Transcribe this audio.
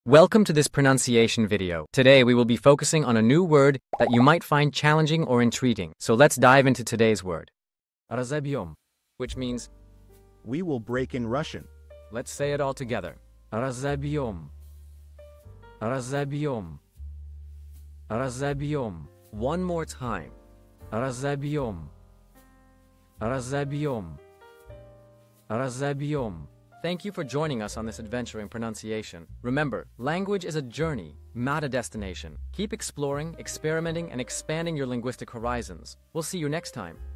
Welcome to this pronunciation video. Today we will be focusing on a new word that you might find challenging or intriguing. So let's dive into today's word. Razob'em, which means We will break in Russian. let's say it all together. Razob'em. Razob'em. Razob'em. One more time. Razob'em. Razob'em. Razob'em. Thank you for joining us on this adventure in pronunciation. Remember, language is a journey, not a destination. Keep exploring, experimenting, and expanding your linguistic horizons. We'll see you next time.